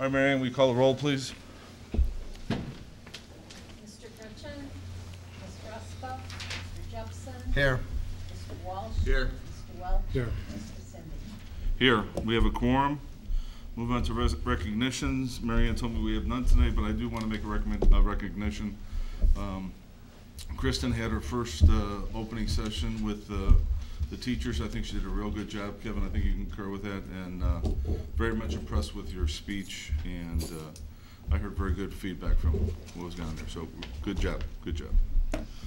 All right, Marianne, will you call the roll, please? Mr. Gretchen, Mr. Ruska, Mr. Jepson. Here. Mr. Walsh. Here. Mr. Welch. Here. Mr. Cindy. Here, we have a quorum. Move on to recognitions. Marianne told me we have none today, but I do want to make a recognition. Kristen had her first opening session with the teachers. I think she did a real good job. Kevin, I think you concur with that, and very much impressed with your speech, and I heard very good feedback from what was down there, so good job, good job.